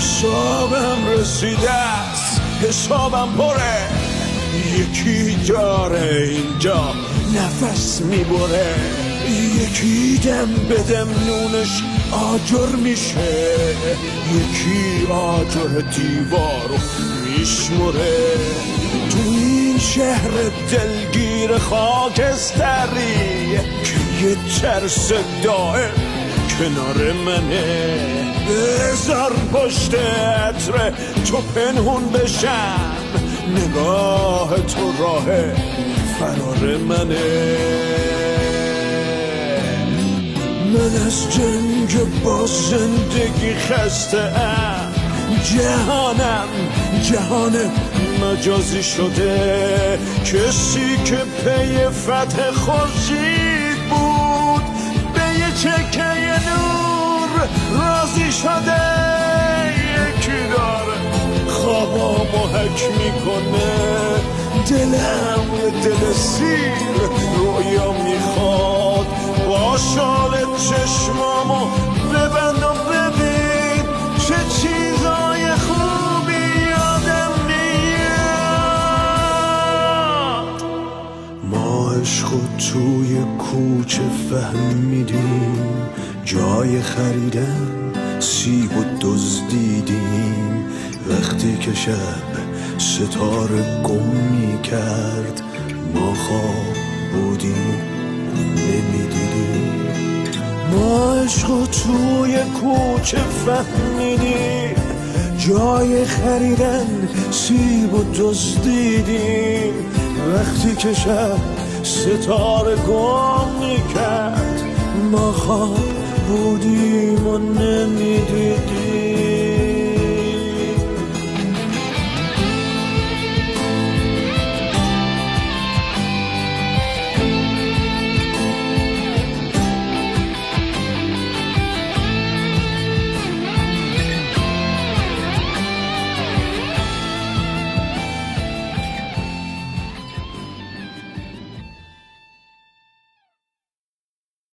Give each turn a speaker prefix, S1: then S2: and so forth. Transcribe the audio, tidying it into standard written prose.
S1: حسابم رسیده است، حسابم پره. یکی داره اینجا نفس میبره، یکی دم بدم نونش آجر میشه، یکی آجر دیوارو میشمره. تو این شهر دلگیر خاکستری که یه ترس دائم کنار منه، بذار پشت عطر تو پنهون بشم، نگاه تو راه فرار منه. من از جنگ با زندگی خسته ام، جهانم جهان مجازی شده. کسی که پی فتح خورشید بود به یه چکه نور راضی شده. یکی داره خوابامو حک میکنه، دلم دل سیر رویا میخواد. با شال چشمامو ببند و ببین چه چیزای خوبی یادم میاد. ما عشقو توی کوچه فهمیدیم، جای خریدن سیب و دزدیدیم. وقتی که شب ستاره گم میکرد، ما خواب بودیم نمیدیدیم. ما عشقو توی کوچه فهمیدیم، جای خریدن سیب و دزدیدیم. وقتی که شب ستاره گم میکرد، ما خواب بودیم و نمیدیدیم.